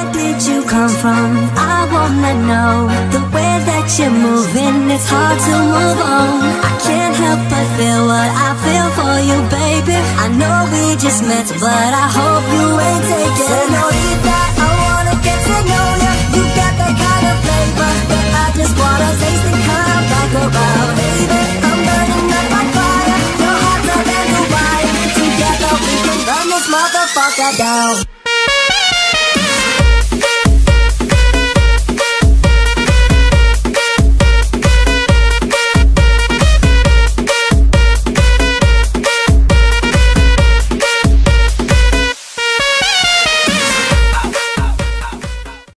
where did you come from? I wanna know. The way that you're moving, it's hard to move on. I can't help but feel what I feel for you, baby. I know we just met, but I hope you ain't taking. Senorita, I wanna get to know ya. You got that kind of flavor that I just wanna taste and come back around. Baby, I'm burning up like fire. You're hotter than the wire. Together we can burn this motherfucker down.